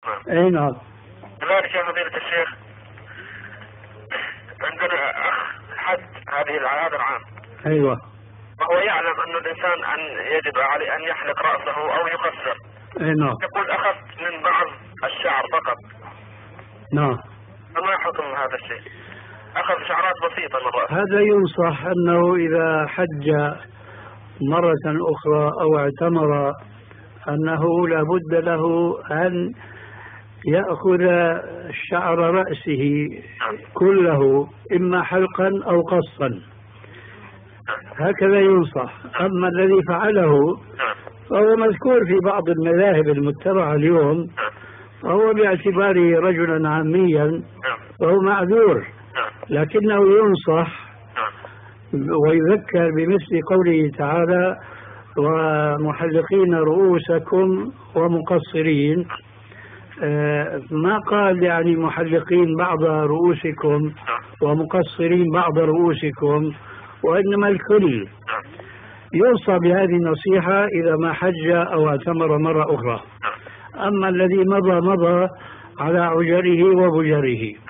اي نعم. كذلك يا فضيلة الشيخ عندنا أخ حج هذا العام. ايوه. وهو يعلم أن الإنسان يجب عليه أن يحلق رأسه أو يقصر. اي نعم. يقول أخذت من بعض الشعر فقط. نعم. فما حكم هذا الشيء؟ أخذ شعرات بسيطة من الرأس. هذا ينصح أنه إذا حج مرة أخرى أو اعتمر أنه لا بد له أن يأخذ شعر رأسه كله إما حلقا أو قصا، هكذا ينصح. أما الذي فعله فهو مذكور في بعض المذاهب المتبعة اليوم، فهو باعتباره رجلا عاميا فهو معذور، لكنه ينصح ويذكر بمثل قوله تعالى ومحلقين رؤوسكم ومقصرين. ما قال يعني محلقين بعض رؤوسكم ومقصرين بعض رؤوسكم، وإنما الكل. يوصى بهذه النصيحة إذا ما حج أو اعتمر مرة أخرى. أما الذي مضى على عجره وبجره.